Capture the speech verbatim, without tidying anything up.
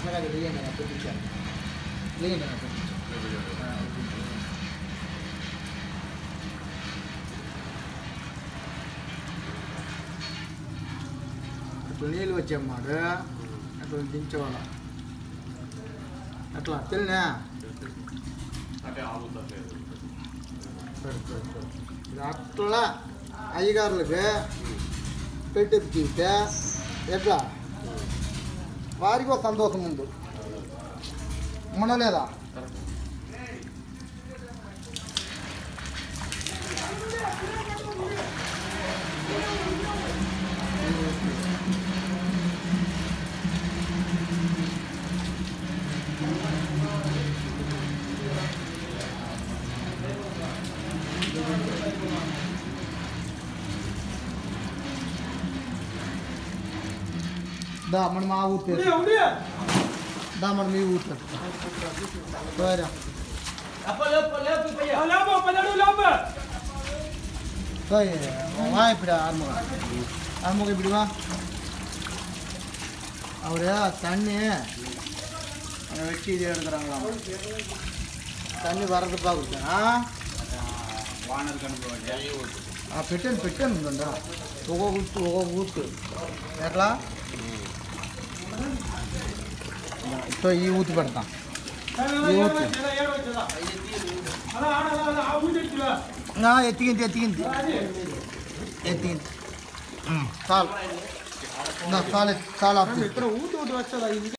సన్నగా లేయండి నేను పెట్టించాను లేయండి నేను పెట్టించాను ఇప్పుడు నీళ్ళు వచ్చామాట అట్లా దించేవాళ్ళ అట్లా తెలినా అట్లా అయ్యగారులకి పెట్టేది తీస్తే ఎట్లా వారికి ఒక సంతోషం ఉంది ఉండలేదా दा मन मा ऊते दा मन मी ऊते तोरा अपन अपन ले तू भैया लाबो पलडू लाबो तोय वाय पिडा आर्मो आर्मो के बिडवा அவரே தண்ணி வெட்டி இது எடுக்கறாங்களா தண்ணி வரது பாக்குறா வானர் கணுவோட ఆ పెట్టెన్ పెట్టెన్ ఉందండి ఒక ఊతు ఒక ఊతు ఎట్లా సో ఈ ఊతు పెడతాం ఈ ఊతు ఎత్తికింది ఎత్తికింది ఎత్తికింది చాలు చాలు చాలా ఊతు ఊతు వచ్చదా